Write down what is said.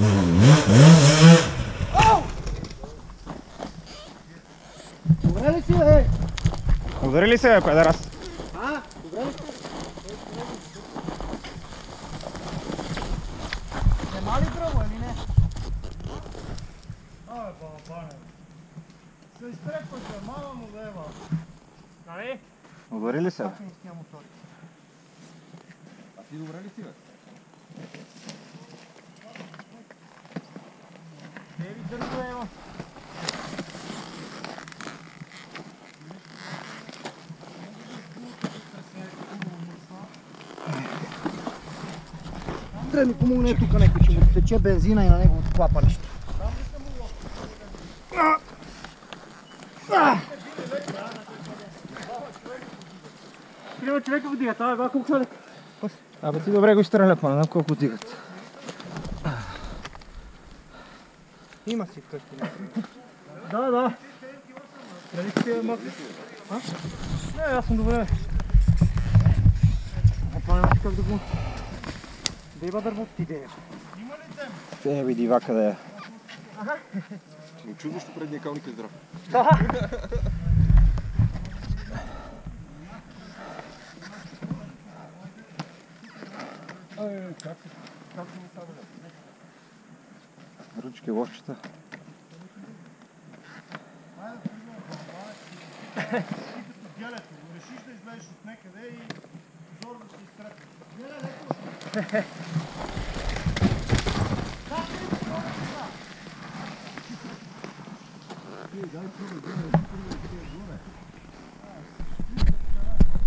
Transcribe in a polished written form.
Добре ли си, бе? Удари ли се, бе, педерас? А? Добре ли си? Нема ли дръво или не? Абе, балбане. Се изтрепваше, мама му лева. Нали? Удари ли се, бе? Пачинския мотор. А ти добре ли си, бе? Не ви дърго има. Трябва да ми помогне тук някой, че му тече бензина и на неговото клапанище. Трябва човека го дига, това е колко човек. Абе ти добре го изстреля, па не знам колко дигат. Има си вкъщи. Да. Дали си е мък? Не, аз съм добре. Това нямаш как да го... Да има дървото идея. Те види ва къде е. Но чудващо предния калник е здрав. Как се ми става? Ручки, лошчета. Гелето, решиш да излезеш от некъде и зор да се изтрепиш. Геле, леко! Дай първо, горе.